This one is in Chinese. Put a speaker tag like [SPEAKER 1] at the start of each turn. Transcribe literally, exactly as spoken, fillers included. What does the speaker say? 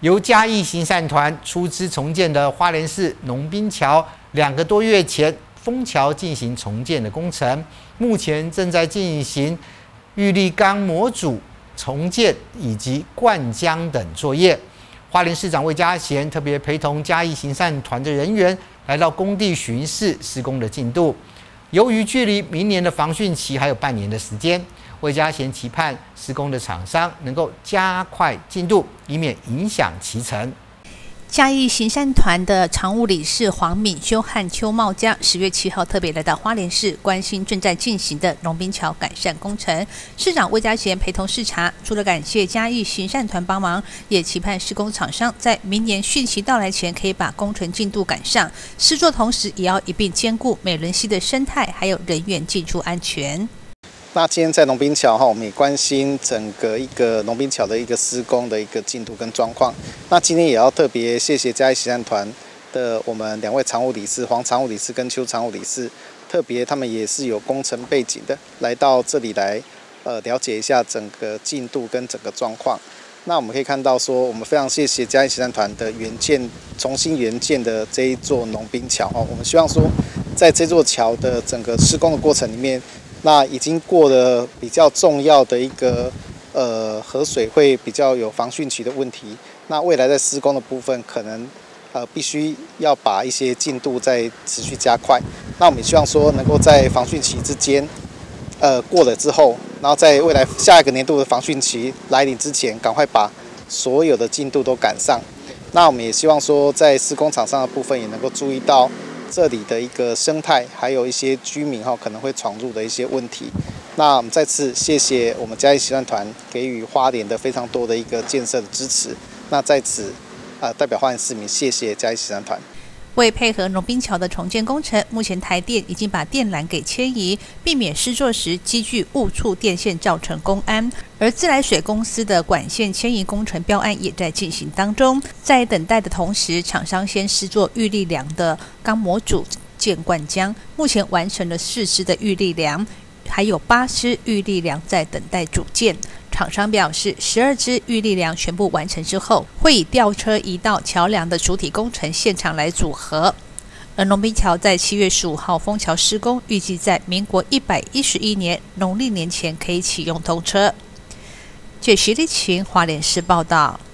[SPEAKER 1] 由嘉义行善团出资重建的花莲市农滨桥，两个多月前封桥进行重建的工程，目前正在进行玉立钢模组重建以及灌浆等作业。花莲市长魏家贤特别陪同嘉义行善团的人员来到工地巡视施工的进度。由于距离明年的防汛期还有半年的时间，魏家贤期盼施工的厂商能够加快进度，以免影响期程。
[SPEAKER 2] 嘉义行善团的常务理事黄敏修和邱茂佳十月七号特别来到花莲市，关心正在进行的农滨桥改善工程。市长魏家贤陪同视察，除了感谢嘉义行善团帮忙，也期盼施工厂商在明年汛期到来前可以把工程进度赶上。施作同时也要一并兼顾美仑溪的生态，还有人员进出安全。
[SPEAKER 3] 那今天在农滨桥哈，我们也关心整个一个农滨桥的一个施工的一个进度跟状况。那今天也要特别谢谢嘉义行善团的我们两位常务理事黄常务理事跟邱常务理事，特别他们也是有工程背景的，来到这里来呃了解一下整个进度跟整个状况。那我们可以看到说，我们非常谢谢嘉义行善团的援建重新援建的这一座农滨桥哦。我们希望说，在这座桥的整个施工的过程里面，那已经过了比较重要的一个呃河水会比较有防汛期的问题。那未来在施工的部分，可能呃必须要把一些进度再持续加快。那我们也希望说，能够在防汛期之间，呃过了之后，然后在未来下一个年度的防汛期来临之前，赶快把所有的进度都赶上。那我们也希望说，在施工厂商的部分也能够注意到这里的一个生态，还有一些居民哈可能会闯入的一些问题。那我们再次谢谢我们嘉义行善团给予花莲的非常多的一个建设的支持。那在此，呃，代表花莲市民谢谢嘉义行善团。
[SPEAKER 2] 为配合农滨桥的重建工程，目前台电已经把电缆给迁移，避免施作时积聚误触电线造成公安。而自来水公司的管线迁移工程标案也在进行当中。在等待的同时，厂商先施作玉立梁的钢模组建灌浆，目前完成了四支的玉立梁，还有八支玉立梁在等待组建。厂商表示，十二支玉立梁全部完成之后，会以吊车移到桥梁的主体工程现场来组合。而农滨桥在七月十五号封桥施工，预计在民国一百一十一年农历年前可以启用通车。据徐立群花莲市报道。